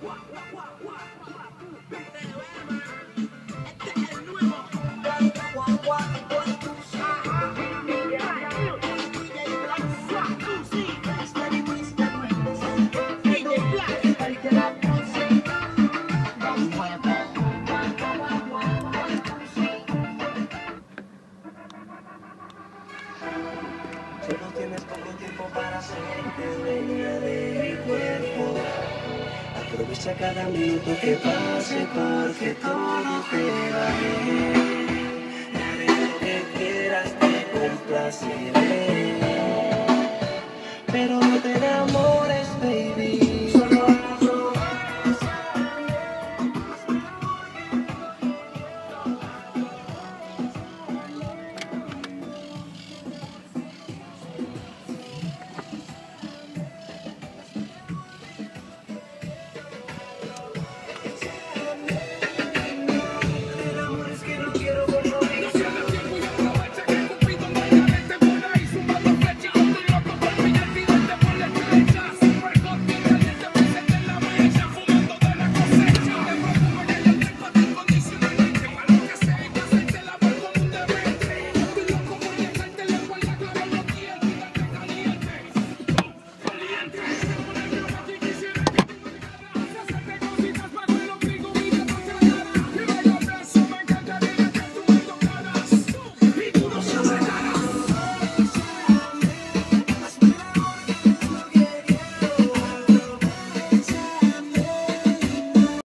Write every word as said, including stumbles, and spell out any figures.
Solo tienes poco tiempo para hacerte dueña de mi cuerpo. Aprovecha cada minuto que pase porque todo te va bien. Haré lo que quieras, te complaceré. Pero no te enamores, baby.